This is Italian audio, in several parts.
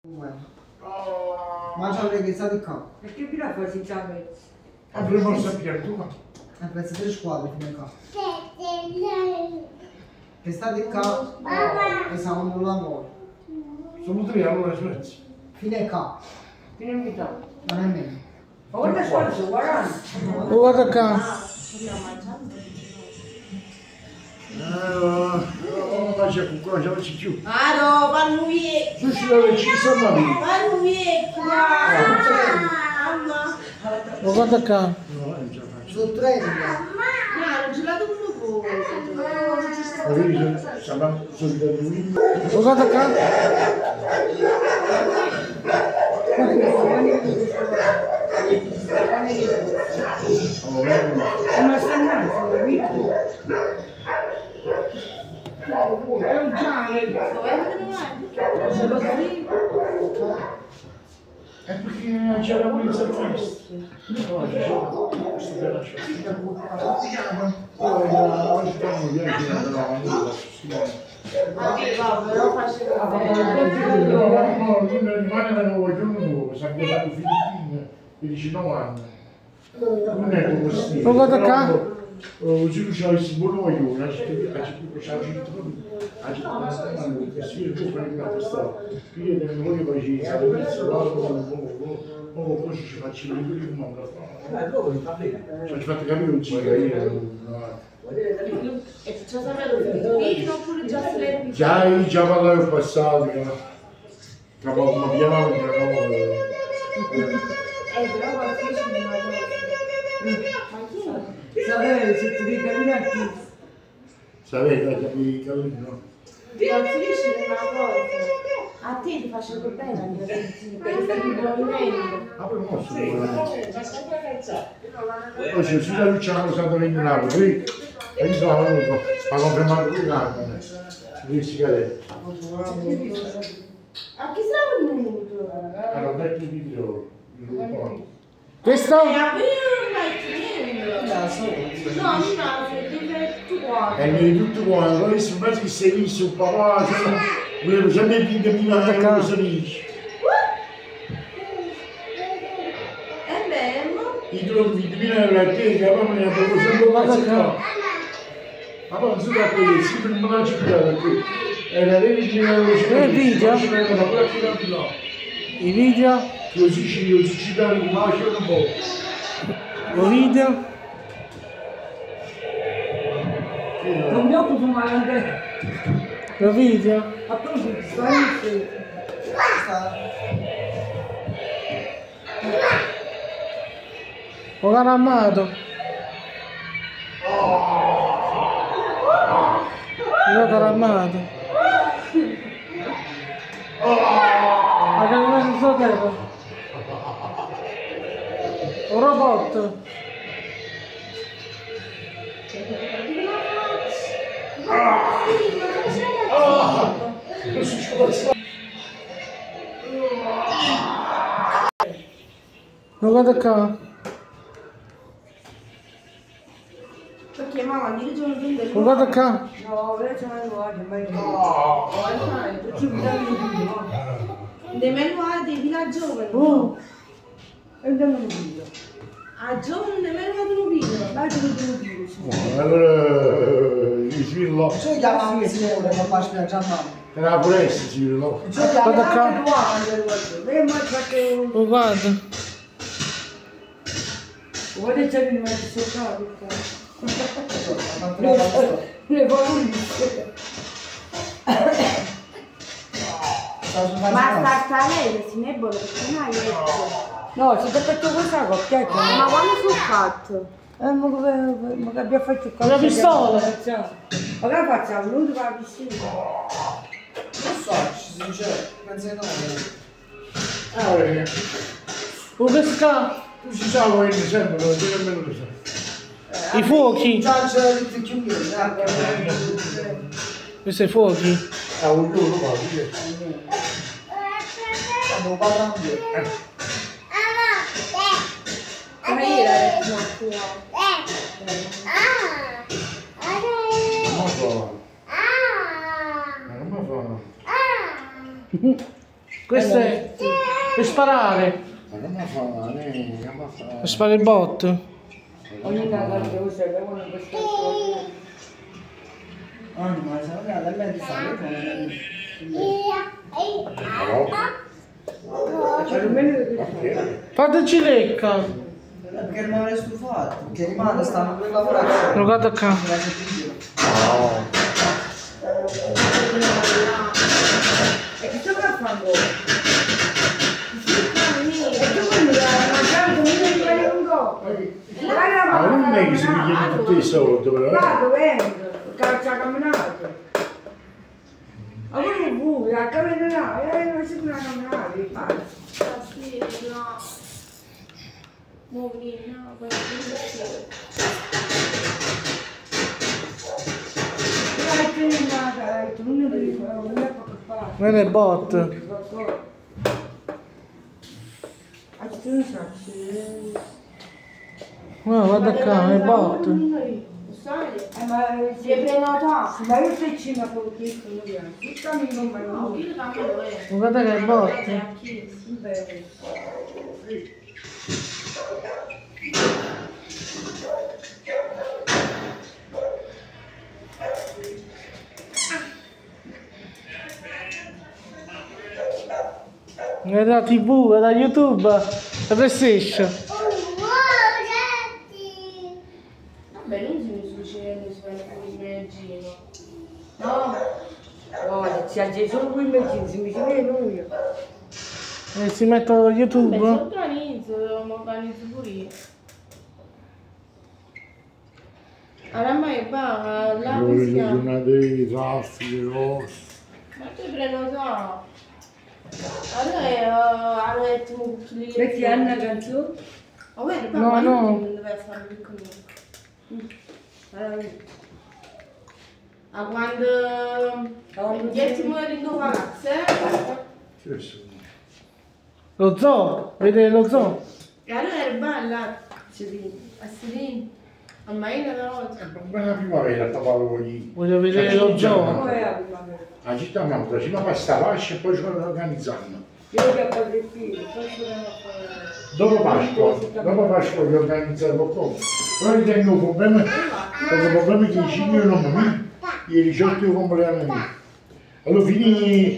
Mangia le che di qua. Perché qui la fai senza pezzi? Avremo sapere tu. A pezzo 3 squadre fino a qua. Che sta di qua e siamo un lavoro. Sono 3 allora smetti. Fino a qua. Fino a metà. Non è meno. Ma guarda sforzo, guarda. Guarda qua. Ma c'è qualcosa, c'è ci più. Ah no, vanno via. Tu ci dove ci sono lì. Vanno via. Guarda qua. Sono 3. No, non ce l'ha dovuto Ma vedi, siamo solidari. Guarda qua. Ma sta andando, è un cane. È perché c'è la polizia triste. No, c'è questo bella scelta. Oggi stiamo via che non Però faceva non rimane da nuovo giorno, si è andato Filippine, 19 anni. Non è come stile. Guarda qua. Oggi c'è il simbolo io, la città c'è il centro, la città si è tutto per la testa. Io devo voi poi ci siamo messi là, poi ci faccio i libri come una fa. Ci ho fatto capire un giro E ci ha saputo Filippino oppure già se l'è già parlavo in passato, che ma piano però qualche sapere se ti ricordi a chi? sapete, capito, no? Non finisci una cosa. A te ti faccio bene perché stai dormendo. Ma poi non so, poi se si la Luciano stato in Napoli, e io sono venuto a confermare il cane, le sigarette. A chi sei venuto? Allora, metti il video, Questo? No, deve tua. e mi tutto quanto, poi se mai che sei visto un papà, volevo sempre dire che mi non si dice. E beh, I trovi di euro a te, che poi mi ha fatto sempre una cosa. Ma poi non si tratta di sì, per non ci pigliare qui. E la devi dire il video? I video? Così ci danno un bacio un po'. Lo video? non mi occupo male. Lo video? Appunto, stai. Ho armato. Io ho armato. Ma che non si sapeva? Un robot. Non guarda qua. Perché mamma mi dice un film del Non guarda qua. no, invece non guarda, mai perché mi dà dei manuali di giovane. E andiamo in video. A giovane nemmeno vado in video, dai te lo devo dire. Allora, il filo, Ci chiamano Simone, papà spiaggiando. era la foresta, si vede, no? Guarda qua. Oh, guarda. Vuoi c'è il mezzo carico? Le Le volute. Ma sta lei, si ne vuole perché non hai letto. No, si è fatto questa coppia. Ma quando sul fatto? Ma che abbiamo fatto qua? La pistola. Ma che facciamo? Lui va a piscina. Non so, ci si dice, penso di no. Oh, pesca. Tu ci sa voi sempre, non c'è nemmeno lo so. I fuochi. Già c'è tutti i chiudi, Questi i fuochi. Ognuno fa, sì. Quando parlano Come era? Non mi fa. Questo è per sparare. Ma non mi fa male, non mi fa. Per sparare il bot. Ogni tanto che usa per una questa cosa. Ma se non è da me di fare, Cioè, almeno che Fateci lecca. perché rimane stufato, che rimane, stanno per lavorare. Guarda qua. E che sta facendo? Ma non è che si mi chiede tutti i soldi, però. Vado, vengo, calcia camminato. Ma poi non vuoi, a camminare, non si può camminare, devi fare. Non è bot. No, guarda qua, è bot. Ma si è prenotato, ma io sei cima con questo, non è. Tutta mi non mai no. Guarda che è bot. È da TV, è da YouTube, da PlayStation. Vabbè, non si mi succede se fai un immagino. No, guarda, ci aggiunge solo quel immagino, se mi ci vede lui. E si metto YouTube. Beh, mi organizzo pure io. Oramai va, là Le come si chiama? giornate di traffico, rosse. Ma tu prenotato? Allora, hanno detto un cliente. Perché hanno una canzone? Ma guarda, No, ma no. non deve fare piccolino. A quando gli ultimi rinnovati, Che sono? Lo zoo, vedete lo zoo? e allora era bella a Sirin, ormai una volta. Ma la primavera stavamo lì. Voglio vedere lo zoo. La città manca, si fa sta fascia e poi ci organizziamo. Io che ho fatto il figlio, poi Dopo Pasqua vi organizzeremo come. Però ritengo un problema, perché il problema è che i 5 non mi, i 18 compleanno mio. Allora fini,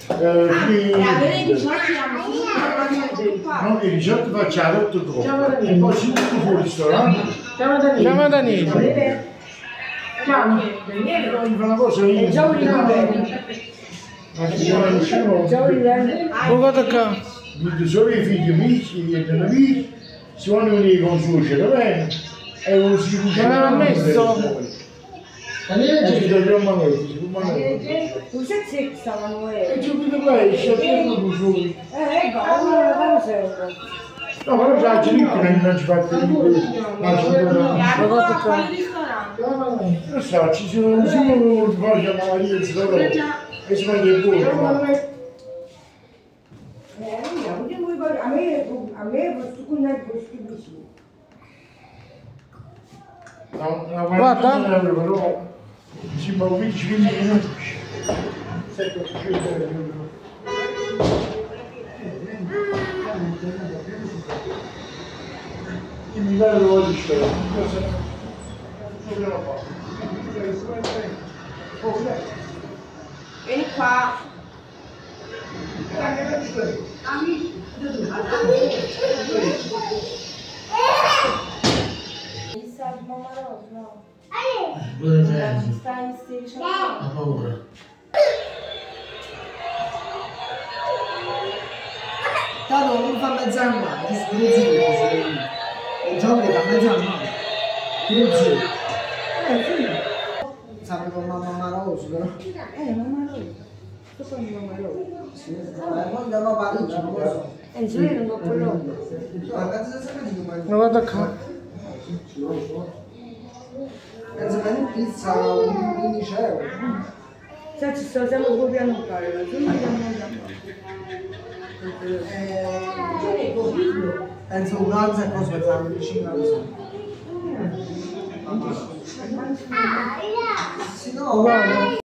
no, i 18 faccio la rotta troppo, e poi si tutto fuori il ristorante. Chiama Danilo. Ciao. Mi fa una cosa io. Ma se non riusciamo, Oh, guarda qua. vedo solo i figli amici, gli amici, si vanno venire con suocero, bene, e non si riusciamo Ma l'ha messo? E ci dobbiamo mangiare. Tu sai se stavano E ci vedo lei, scegliendo tu soli. come sei? No, ma già ci dico che non ci fate Ma guarda qua. non so, ci sono solo che voglio Maria e Zoro e si mangia il buono. A me questo con il questo vicino. Guarda. Però ci muovo 15 minuti. 7 io mi dai lo voglio scegliere. Vieni qua. Mi sa di mamma Rosa, no? Ci sta in 16 anni. Ha paura. Tanto non fa mezz'anno male, che si zio, i giovani fa mezz'anno male. Pure zio. Sì. Sape con mamma Rosa, però. Mamma Rosa. Cosa è mamma Rosa? Sì, non andiamo a Parigi, non lo so. Se io non ho quello. No, penso sia sempre di Ma guarda qua. penso che in pizza 15 euro. Sai, ci stiamo copiando un paio, tu non Penso un'altra cosa per fare vicino così. Sì, no, guarda.